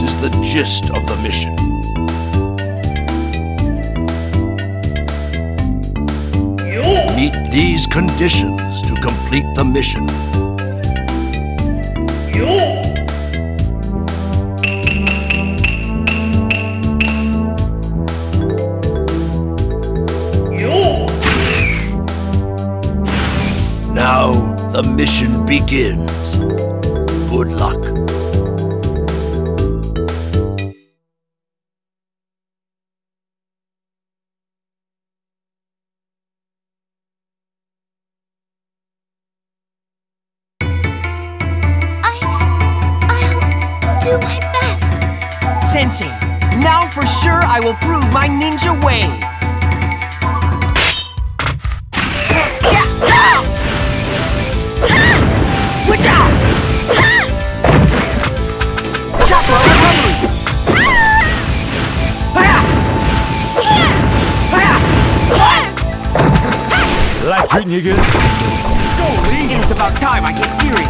is the gist of the mission. Meet these conditions to complete the mission. Now the mission begins. Good luck. I'll do my best. Sensei, now for sure I will prove my ninja way. Like treating you good? It's about time I get serious.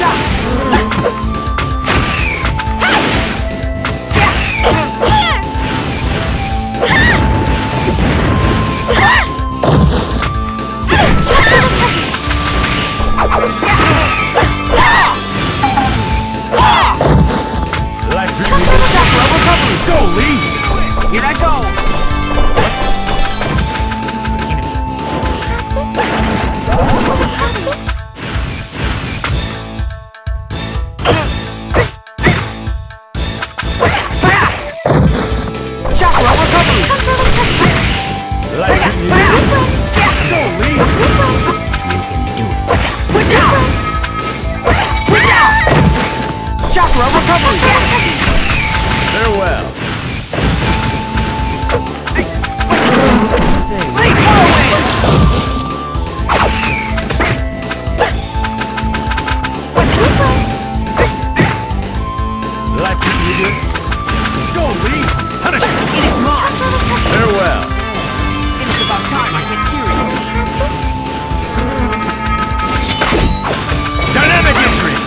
Like treating you good? Go, Lee! Here I go. Like treating you good? Go, Lee! Chakra recovery! Farewell. Like treating you good? Go, Lee! It is mine! Farewell. It's about time I get serious. Dynamic entry!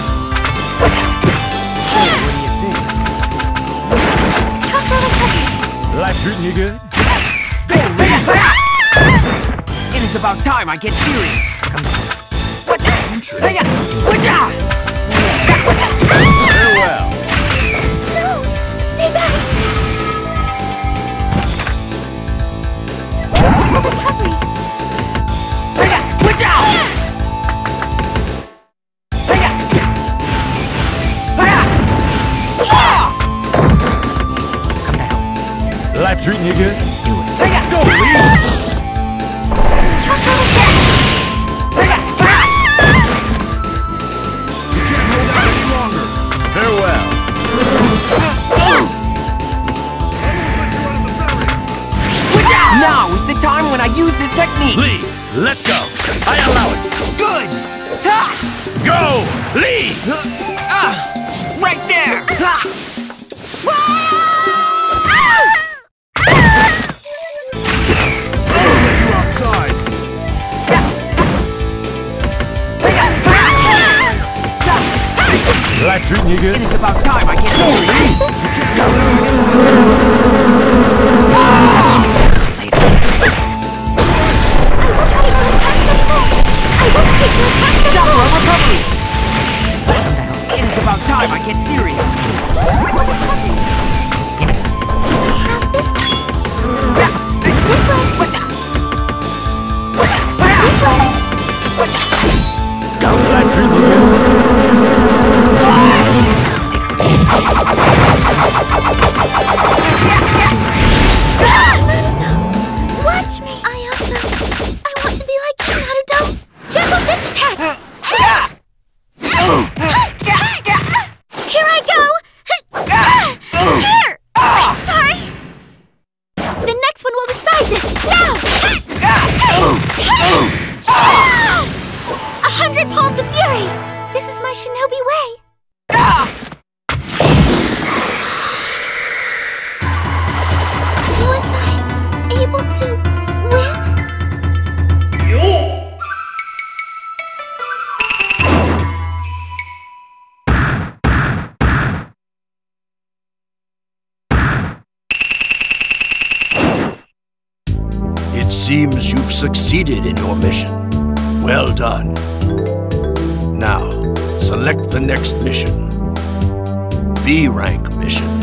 Like treating you good? Go, Lee! It is about time I get serious. Farewell. No! Stay back! Recovery! Life treating you good? Do it. Go, Lee! Farewell. Now is the time when I use this technique. Lee, let go. I allow it. Good. Go, Lee! Right there. Life treating you good? It is about time I get recovery! It is about time I get serious. Life treating you Watch me! I want to be like you, Naruto! Gentle fist attack! Here I go! Here! I'm sorry! The next one will decide this! Now! 100 palms of fury! This is my shinobi way! Was I able to win? seems you've succeeded in your mission. Well done. Now, select the next mission. B rank mission.